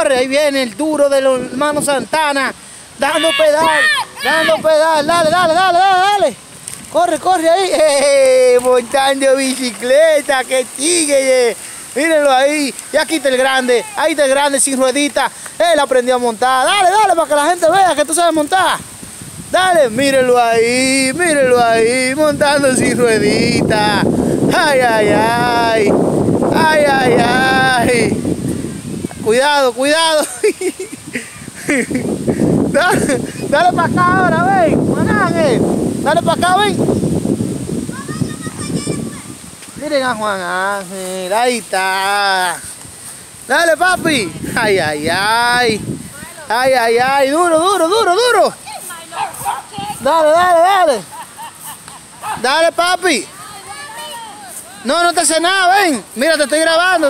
corre. Ahí viene el duro de los hermanos Santana. Dando pedal. Dale. Corre ahí. Montando bicicleta. ¡Qué tigre! Mírenlo ahí. Y aquí está el grande. Ahí está el grande sin ruedita. Él aprendió a montar. Dale, para que la gente vea que tú sabes montar. Dale, mírenlo ahí, montando sin ruedita. Ay. Cuidado. Dale para acá ahora, ven. Juan Ángel. Dale para acá, ven. Miren a Juan Ángel, ahí está. Dale, papi. Ay. Duro. Dale. Dale, papi. No te hace nada, ven. Mira, te estoy grabando.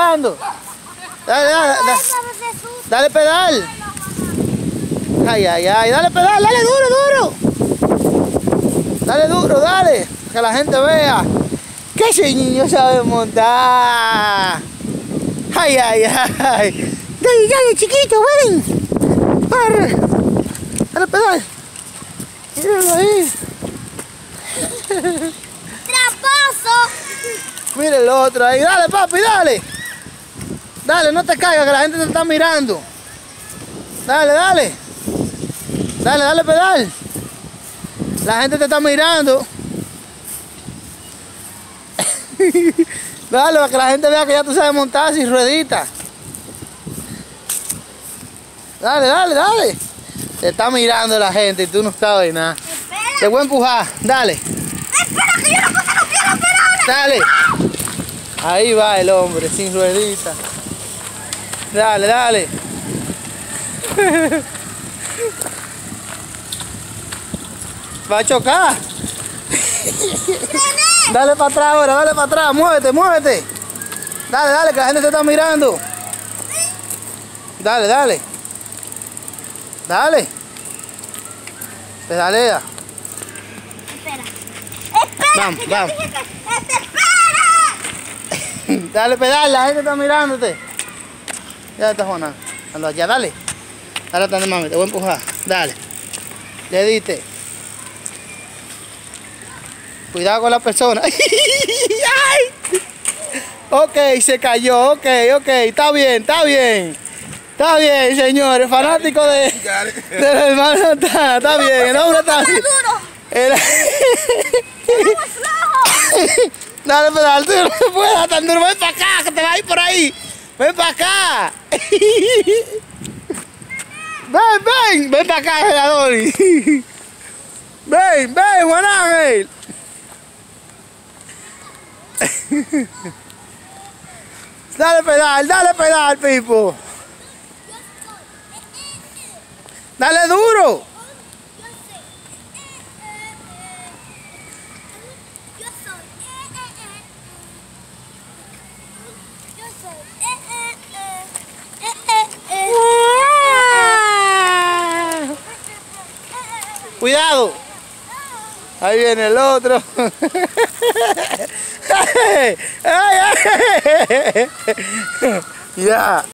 Dale pedal. Ay. Dale pedal, dale duro. Dale duro, que la gente vea que ese niño sabe montar. Ay. Dale, chiquito, ven. Dale pedal. Míralo ahí. ¡Traposo! Mira el otro ahí. Dale, papi, dale. Dale, no te caigas, que la gente te está mirando. Dale pedal. La gente te está mirando. Dale, para que la gente vea que ya tú sabes montar sin rueditas. Dale. Te está mirando la gente y tú no sabes nada. Espera. Te voy a empujar, dale. Espera, que yo no puse los pies, Dale. Ahí va el hombre, sin rueditas. Dale. Va a chocar. Dale para atrás ahora, muévete. Dale, que la gente te está mirando. Dale. Pedalea. Espera. Vamos. Espera. Dale pedal, la gente está mirándote. Ya está Juana. Anda allá, dale. Dale, mami, te voy a empujar. Dale. Le diste. Cuidado con la persona. ¡Ay! Ok, se cayó. Ok. Está bien, señores. Fanático de los hermanos Santana. Está bien, el hombre está bien. Dale pedal, tú no puedes dar tan duro. Ven para acá, que te vas a ir por ahí. Ven para acá. Ven para acá, Geladori. Ven, Juan Ángel. Dale pedal, Pipo. Dale duro. Cuidado. Ahí viene el otro. Ya.